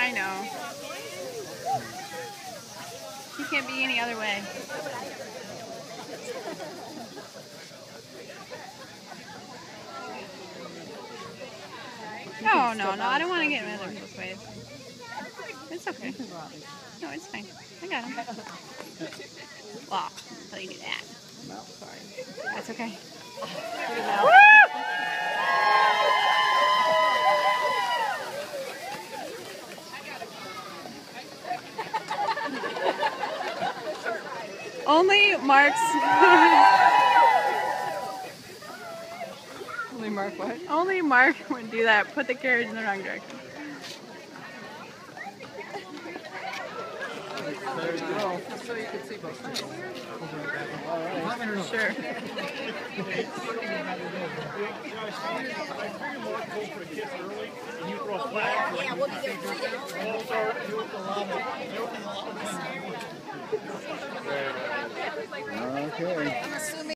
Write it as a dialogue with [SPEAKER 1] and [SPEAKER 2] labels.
[SPEAKER 1] I know. You can't be any other way. No, no, no. I don't want to get in other people's ways. It's okay. No, it's fine. I got him. Well, until you do that.
[SPEAKER 2] No, sorry.
[SPEAKER 1] That's okay.
[SPEAKER 2] Woo!
[SPEAKER 1] Only Mark's.
[SPEAKER 2] Only Mark what?
[SPEAKER 1] Only Mark would do that. Put the carriage in the wrong direction.
[SPEAKER 2] There you go. So you can see both sides.
[SPEAKER 1] Sure.
[SPEAKER 3] Yeah, we'll be there for you.
[SPEAKER 4] Okay.